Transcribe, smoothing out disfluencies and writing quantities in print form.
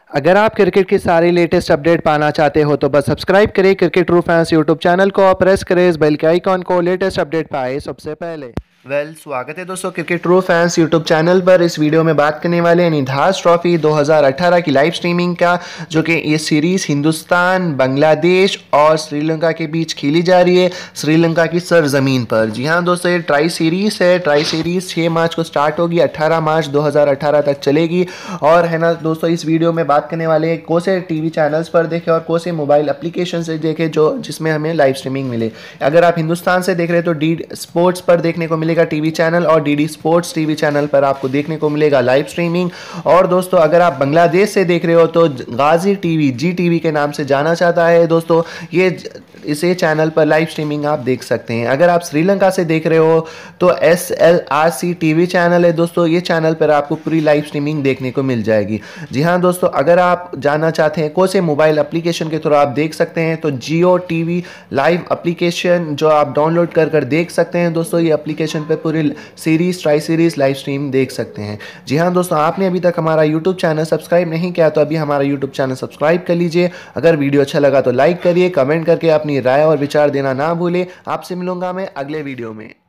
अगर आप क्रिकेट की सारी लेटेस्ट अपडेट पाना चाहते हो तो बस सब्सक्राइब करें cricket true fans YouTube channel को और प्रेस करें इस बेल के आइकॉन को लेटेस्ट अपडेट पाए सबसे पहले। स्वागत है दोस्तों cricket true fans YouTube channel पर। इस वीडियो में बात करने वाले हैं निधास ट्रॉफी 2018 की लाइव स्ट्रीमिंग का, जो कि ये सीरीज हिंदुस्तान, बांग्लादेश और श्रीलंका के बीच खेली जा रही है, श्रीलंका की सरजमीन पर। जी हाँ दोस्तों, ये ट्राई सीरीज है। ट्राई सीरीज 6 मार्च को स्टार्ट होगी, 18 मार्च 2018 तक चलेगी। और है ना दोस्तों, इस वीडियो में बात करने वाले हैं कौन से टीवी चैनल्स पर देखें और कौन से मोबाइल एप्लीकेशन से देखें जो जिसमें हमें लाइव स्ट्रीमिंग मिले। अगर आप हिंदुस्तान से देख रहे हैं तो डी स्पोर्ट्स पर देखने को मिलेगा टीवी चैनल, और डीडी स्पोर्ट्स टीवी चैनल पर आपको देखने को मिलेगा लाइव स्ट्रीमिंग। और दोस्तों, अगर आप बांग्लादेश से देख रहे हो तो गाजी टीवी, जी टीवी के नाम से जाना जाता है दोस्तों, ये इसे चैनल पर लाइव स्ट्रीमिंग आप देख सकते हैं। अगर आप श्रीलंका से देख रहे हो तो SLRC टीवी चैनल है दोस्तों, ये चैनल पर आपको पूरी लाइव स्ट्रीमिंग देखने को मिल जाएगी। जी हाँ दोस्तों, अगर आप जानना चाहते हैं कौन से मोबाइल एप्लीकेशन के थ्रू आप देख सकते हैं तो जियो टीवी लाइव एप्लीकेशन जो आप डाउनलोड कर देख सकते हैं दोस्तों। ये एप्लीकेशन पे पूरी series, tri series live stream देख सकते हैं। जी हाँ दोस्तों, आपने अभी तक हमारा यूट्यूब चैनल सब्सक्राइब नहीं किया तो अभी हमारा यूट्यूब चैनल सब्सक्राइब कर लीजिए। अगर वीडियो अच्छा लगा तो लाइक करिए, कमेंट करके अपनी राय और विचार देना ना भूलें। आपसे मिलूंगा मैं अगले वीडियो में।